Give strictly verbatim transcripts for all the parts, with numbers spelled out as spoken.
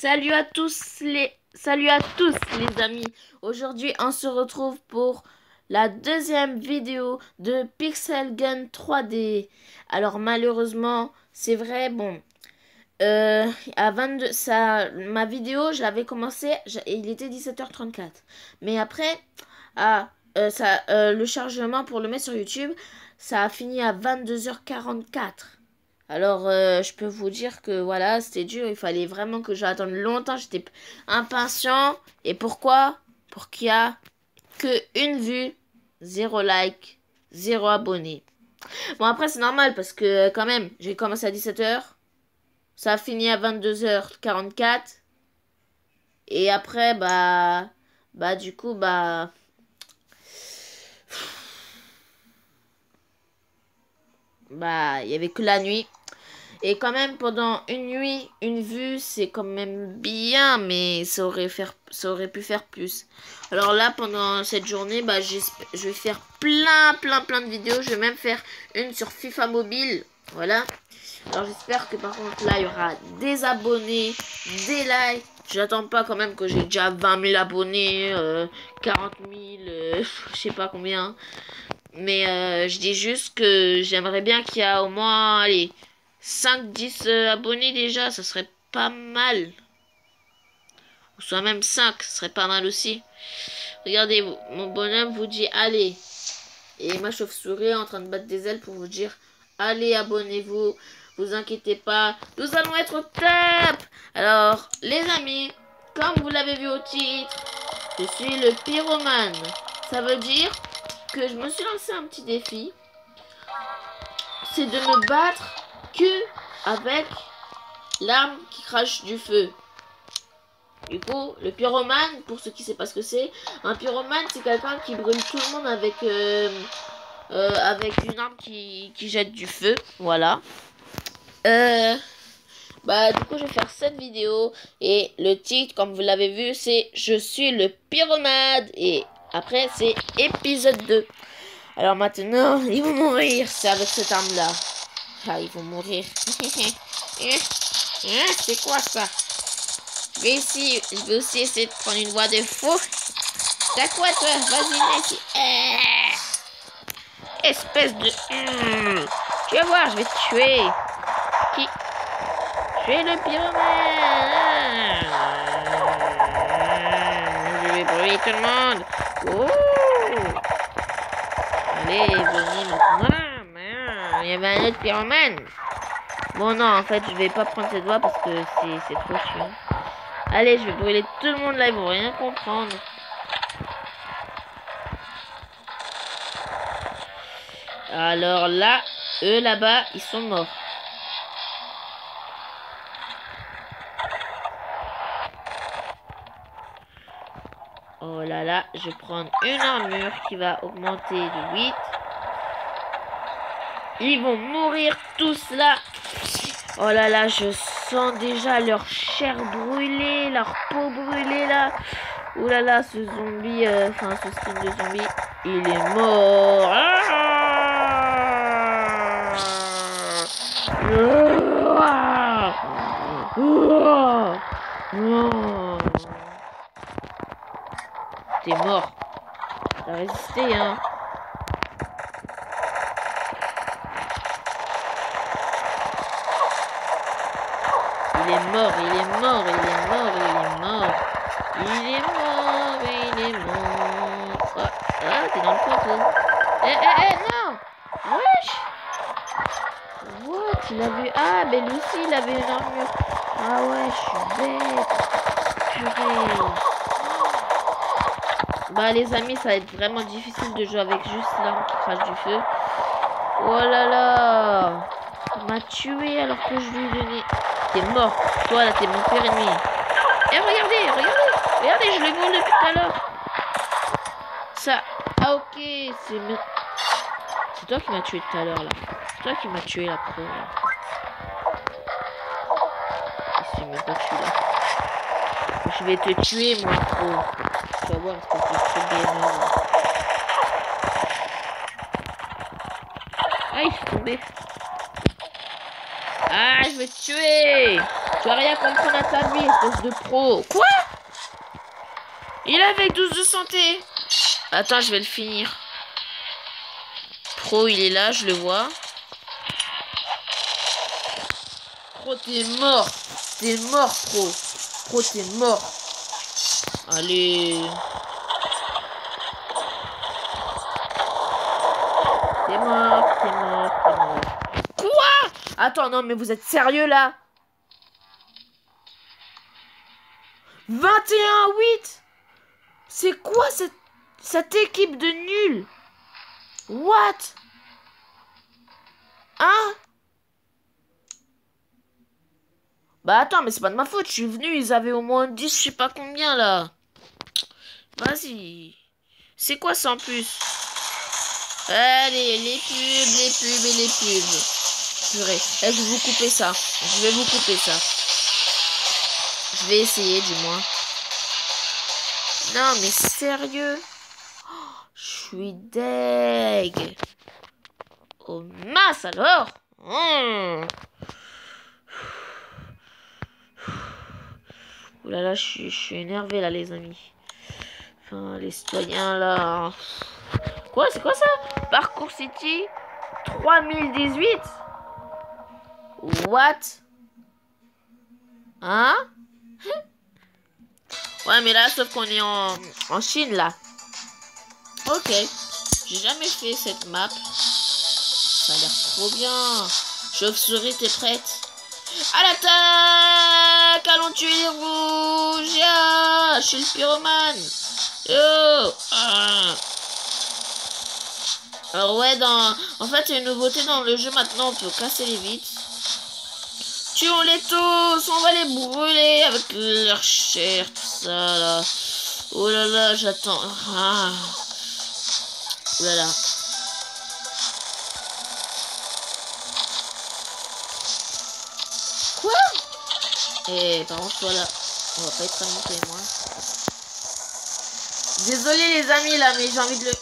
Salut à tous les Salut à tous les amis. Aujourd'hui, on se retrouve pour la deuxième vidéo de Pixel Gun trois D. Alors malheureusement, c'est vrai, bon, euh, à vingt-deux, ça, ma vidéo, je l'avais commencé, et il était dix-sept heures trente-quatre. Mais après, ah, euh, ça, euh, le chargement pour le mettre sur YouTube, ça a fini à vingt-deux heures quarante-quatre. Alors, euh, je peux vous dire que voilà, c'était dur. Il fallait vraiment que j'attende longtemps. J'étais impatient. Et pourquoi? Pour qu'il y a que une vue, zéro like, zéro abonné. Bon, après, c'est normal parce que quand même, j'ai commencé à dix-sept heures. Ça a fini à vingt-deux heures quarante-quatre. Et après, bah, bah, du coup, bah, bah, il y avait que la nuit. Et quand même, pendant une nuit, une vue, c'est quand même bien, mais ça aurait, faire, ça aurait pu faire plus. Alors là, pendant cette journée, bah, je vais faire plein, plein, plein de vidéos. Je vais même faire une sur FIFA Mobile. Voilà. Alors j'espère que par contre, là, il y aura des abonnés, des likes. J'attends pas quand même que j'ai déjà vingt mille abonnés, euh, quarante mille, euh, je sais pas combien. Mais euh, je dis juste que j'aimerais bien qu'il y a au moins, allez, cinq dix euh, abonnés déjà, ça serait pas mal. Ou soit même cinq, ça serait pas mal aussi. Regardez, mon bonhomme vous dit allez. Et ma chauve-souris est en train de battre des ailes pour vous dire allez, abonnez-vous. Vous inquiétez pas, nous allons être au top. Alors, les amis, comme vous l'avez vu au titre, je suis le pyromane. Ça veut dire que je me suis lancé un petit défi. C'est de me battre que avec l'arme qui crache du feu. Du coup, le pyromane, pour ceux qui ne savent pas ce que c'est, un pyromane, c'est quelqu'un qui brûle tout le monde avec, euh, euh, avec une arme qui, qui jette du feu. Voilà. Euh, bah, du coup, je vais faire cette vidéo. Et le titre, comme vous l'avez vu, c'est « Je suis le pyromane ». Et après, c'est épisode deux. Alors maintenant, ils vont mourir. C'est avec cette arme-là. Ah, ils vont mourir. C'est quoi ça? Je vais, ici, je vais aussi essayer de prendre une voix de fou. T'as quoi toi? Vas-y, viens ici. Eh, espèce de... Mmh. Tu vas voir, je vais te tuer. Qui? Je suis le pyromane. Je vais brûler tout le monde. Ouh. Allez, venez maintenant. Il y avait un autre pyromane. Bon, non, en fait, je vais pas prendre cette voix parce que c'est trop chiant. Allez, je vais brûler tout le monde là, ils vont rien comprendre. Alors là, eux là-bas, ils sont morts. Oh là là, je vais prendre une armure qui va augmenter de huit. Ils vont mourir tous là. Oh là là, je sens déjà leur chair brûlée, leur peau brûlée là. Oh là là, ce zombie, euh, enfin ce skin de zombie, il est mort. Ah ah ah. T'es mort. T'as résisté, hein. Il est mort, il est mort, il est mort, il est mort. Il est mort, il est mort. Oh, ah, t'es dans le poteau. Eh, eh, eh, non. Wesh. What? Il avait... Ah, mais lui aussi, il avait une armure. Ah ouais, je suis bête. Purée. Bah, les amis, ça va être vraiment difficile de jouer avec juste l'arme qui crache du feu. Oh là là. Il m'a tué alors que je lui ai donné... T'es mort. Toi, là, t'es mon pire ennemi. Eh, regardez, regardez. Regardez, je le vois depuis tout à l'heure. Ça... Ah, ok. C'est... C'est toi qui m'as tué tout à l'heure, là. C'est toi qui m'as tué, la pro, là. Je sais même pas que je suis là. Je vais te tuer, mon pro. Tu vas voir, parce que c'est très bien. Ah, il est tombé. Ah, je vais te tuer. Tu vas rien comprendre à ta vie, espèce de pro. Quoi? Il est avec douze de santé. Attends, je vais le finir. Pro, il est là, je le vois. Pro, t'es mort. T'es mort, Pro. Pro, t'es mort. Allez. T'es mort, t'es mort, t'es mort. Quoi? Attends, non, mais vous êtes sérieux, là? vingt et un à huit. C'est quoi cette, cette équipe de nuls? What? Hein? Bah attends, mais c'est pas de ma faute, je suis venu, ils avaient au moins dix, je sais pas combien là. Vas-y. C'est quoi ça en plus? Allez, les pubs, les pubs et les pubs. Purée, eh, je vais vous couper ça. Je vais vous couper ça. Je vais essayer du moins. Non mais sérieux? Je suis deg. Oh mince alors. Mmh. Ouh là là, je suis, je suis énervé là les amis. Enfin, les citoyens là. Quoi, c'est quoi ça? Parcours City trois mille dix-huit? What? Hein? Ouais, mais là, sauf qu'on est en, en Chine là. Ok. J'ai jamais fait cette map. Ça a l'air trop bien. Chauve-souris, t'es prête? À l'attaque! Allons tuer les rouges! Ah, je suis le pyromane! Oh! Ah. Alors ouais, dans... en fait, il y a une nouveauté dans le jeu maintenant, on peut casser les vitres. Tuons-les tous! On va les brûler avec leur chair, tout ça, là. Oh là là, j'attends. Ah. Oh là là. Quoi? Eh, par contre, toi là, on va pas être amis, moi. Désolé les amis là, mais j'ai envie de le...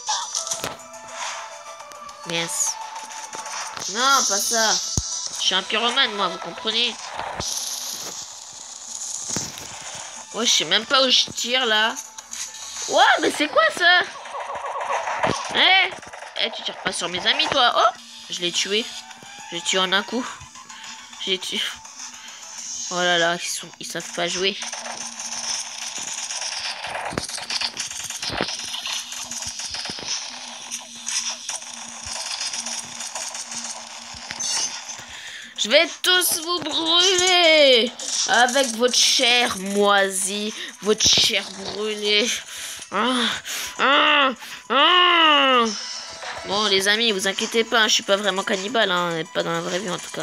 Mince. Non, pas ça. Je suis un pyromane, moi, vous comprenez? Ouais, je sais même pas où je tire là. Ouais, mais c'est quoi ça? Eh, eh, tu tires pas sur mes amis, toi? Oh, je l'ai tué. Je l'ai tué en un coup. J'ai tué. Oh là là, ils, sont... ils savent pas jouer. Je vais tous vous brûler avec votre chair moisie, votre chair brûlée. Ah, ah, ah. Bon, les amis, vous inquiétez pas, hein, je suis pas vraiment cannibale, hein, pas dans la vraie vie en tout cas.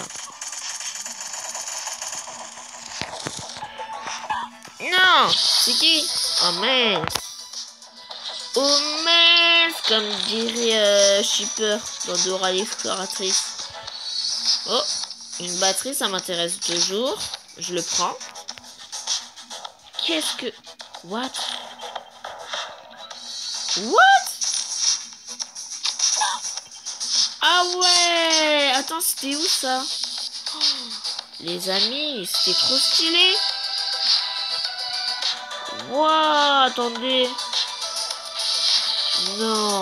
Non, c'est qui? Oh mince. Oh mince, comme dirait euh, Shipper dans Dora l'exploratrice. Oh. Une batterie, ça m'intéresse toujours. Je le prends. Qu'est-ce que... What? What? Ah ouais! Attends, c'était où ça? Oh, les amis, c'était trop stylé. Wow, attendez. Non.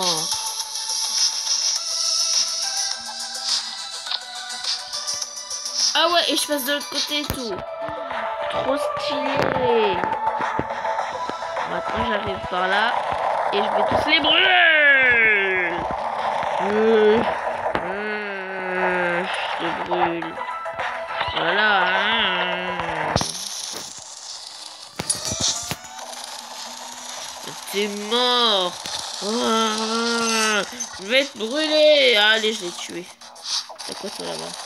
Ah ouais, et je passe de l'autre côté et tout. Trop stylé. Maintenant, j'arrive par là. Et je vais tous les brûler. Euh, euh, je te brûle. Voilà. Hein. T'es mort. Ah, je vais te brûler. Allez, je l'ai tué. C'est quoi ça là-bas?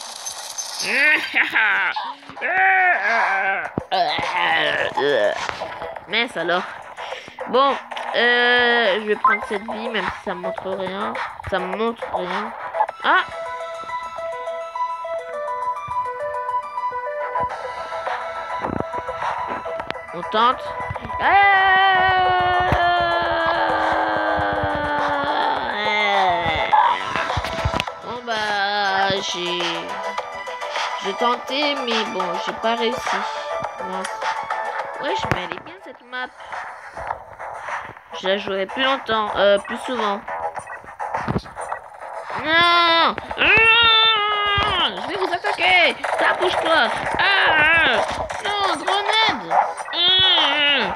Mince alors. Bon, euh, je vais prendre cette vie, même si ça me montre rien. Ça me montre rien. Ah! On tente. Bon bah, j'ai... J'ai tenté, mais bon, j'ai pas réussi. Mince. Wesh, mais elle est bien cette map. Je la jouerai plus longtemps, euh, plus souvent. Non, non, je vais vous attaquer. Ça bouge-toi. Ah, non, grenade. Ah,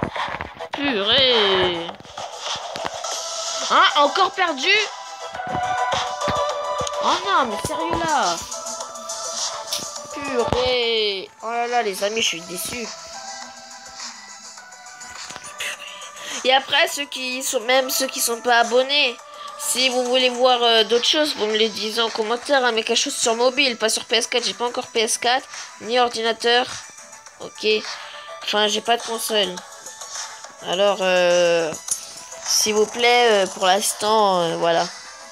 purée. Ah, encore perdu. Oh non, mais sérieux là. Purée. Oh là là, les amis, je suis déçue. Et après, ceux qui sont, même ceux qui sont pas abonnés, si vous voulez voir euh, d'autres choses, vous me les dites en commentaire, hein, mais quelque chose sur mobile, pas sur P S quatre. J'ai pas encore P S quatre, ni ordinateur. Ok. Enfin, j'ai pas de console. Alors, euh, s'il vous plaît, euh, pour l'instant, euh, voilà.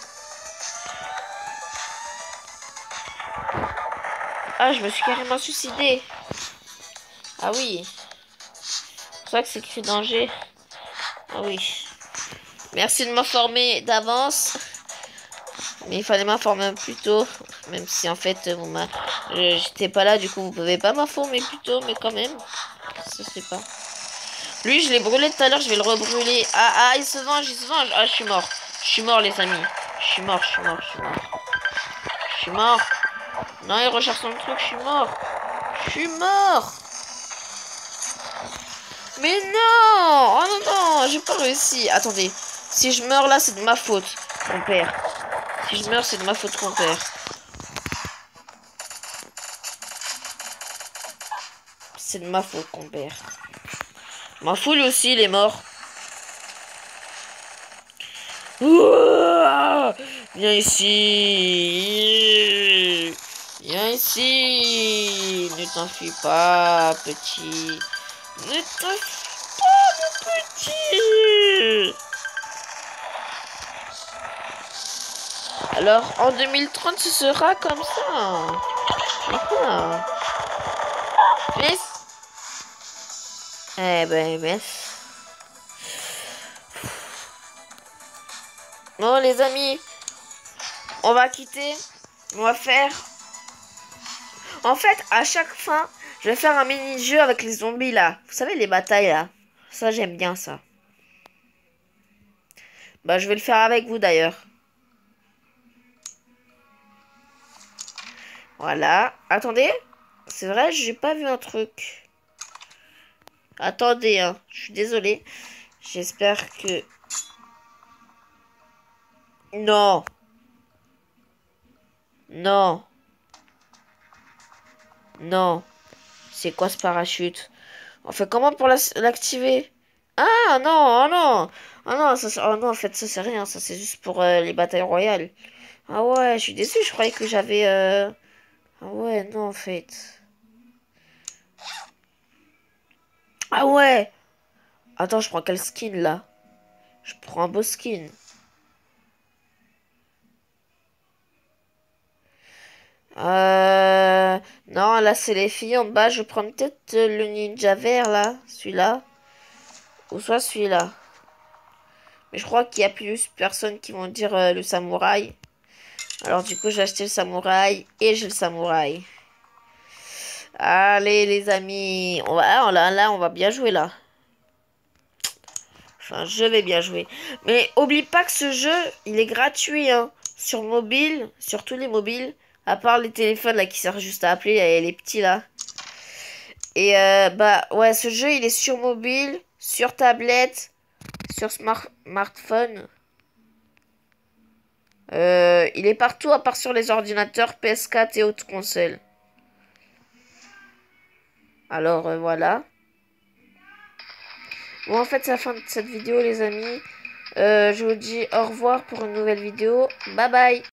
Ah, je me suis carrément suicidé. Ah oui. C'est pour ça que c'est écrit danger. Ah oui. Merci de m'informer d'avance. Mais il fallait m'informer un plus tôt. Même si en fait, bon, bah, j'étais pas là, du coup vous pouvez pas m'informer plus tôt, mais quand même. Ça c'est pas. Lui, je l'ai brûlé tout à l'heure, je vais le rebrûler. Ah, ah, il se venge, il se venge. Ah, je suis mort. Je suis mort, les amis. Je suis mort, je suis mort, je suis mort. Je suis mort. Non, il recherche son truc, je suis mort. Je suis mort. Mais non. Oh non, non, j'ai pas réussi. Attendez. Si je meurs là, c'est de ma faute, mon père. Si je meurs, c'est de ma faute, mon père. C'est de ma faute, mon père. M'en fous, lui aussi, il est mort. Ouah, viens ici. Viens ici. Ne t'enfuis pas, petit. Ne t'enfuis pas, mon petit. Alors, en deux mille trente, ce sera comme ça. Ah. Mais... Eh ben, mais... Bon, les amis, on va quitter. On va faire... En fait, à chaque fin, je vais faire un mini-jeu avec les zombies, là. Vous savez, les batailles, là. Ça, j'aime bien, ça. Bah, je vais le faire avec vous, d'ailleurs. Voilà. Attendez. C'est vrai, j'ai pas vu un truc. Attendez, hein. Je suis désolée. J'espère que... Non. Non. Non. C'est quoi ce parachute? On fait comment pour l'activer? Ah non, oh non. Oh non, ça, oh non, en fait, ça c'est rien. Ça c'est juste pour euh, les batailles royales. Ah ouais, je suis déçue. Je croyais que j'avais... Euh... Ah ouais, non, en fait. Ah ouais. Attends, je prends quel skin, là? Je prends un beau skin. Euh... Non, là, c'est les filles en bas. Je prends peut-être le ninja vert, là. Celui-là. Ou soit celui-là. Mais je crois qu'il y a plus personne qui vont dire euh, le samouraï. Alors, du coup, j'ai acheté le samouraï. Et j'ai le samouraï. Allez, les amis. On va... Ah, là, là, on va bien jouer, là. Enfin, je vais bien jouer. Mais oublie pas que ce jeu, il est gratuit, hein. Sur mobile, sur tous les mobiles. À part les téléphones, là, qui servent juste à appeler, les, les petits, là. Et, euh, bah, ouais, ce jeu, il est sur mobile, sur tablette, sur smart smartphone. Euh, il est partout, à part sur les ordinateurs P S quatre et autres consoles. Alors, euh, voilà. Bon, en fait, c'est la fin de cette vidéo, les amis. Euh, je vous dis au revoir pour une nouvelle vidéo. Bye bye.